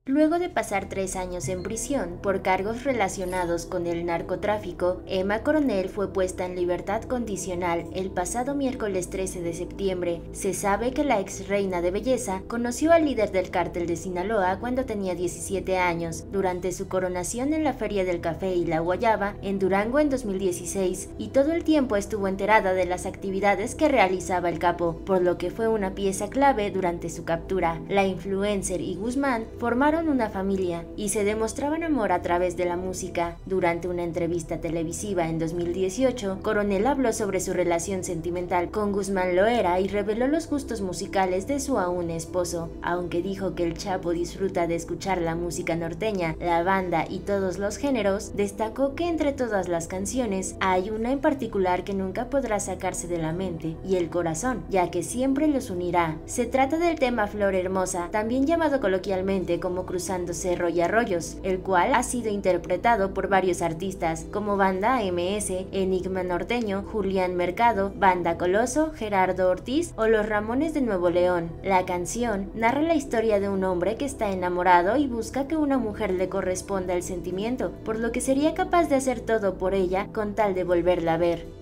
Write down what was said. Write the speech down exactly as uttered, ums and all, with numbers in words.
Luego de pasar tres años en prisión por cargos relacionados con el narcotráfico, Emma Coronel fue puesta en libertad condicional el pasado miércoles trece de septiembre. Se sabe que la ex reina de belleza conoció al líder del cártel de Sinaloa cuando tenía diecisiete años, durante su coronación en la Feria del Café y la Guayaba en Durango en dos mil dieciséis, y todo el tiempo estuvo enterada de las actividades que realizaba el capo, por lo que fue una pieza clave durante su captura. La influencer y Guzmán formaron una familia y se demostraban amor a través de la música. Durante una entrevista televisiva en dos mil dieciocho, Coronel habló sobre su relación sentimental con Guzmán Loera y reveló los gustos musicales de su aún esposo. Aunque dijo que el Chapo disfruta de escuchar la música norteña, la banda y todos los géneros, destacó que entre todas las canciones hay una en particular que nunca podrá sacarse de la mente y el corazón, ya que siempre los unirá. Se trata del tema Flor Hermosa, también llamado coloquialmente como Cruzando Cerro y Arroyos, el cual ha sido interpretado por varios artistas como Banda M S, Enigma Norteño, Julián Mercado, Banda Coloso, Gerardo Ortiz o Los Ramones de Nuevo León. La canción narra la historia de un hombre que está enamorado y busca que una mujer le corresponda el sentimiento, por lo que sería capaz de hacer todo por ella con tal de volverla a ver.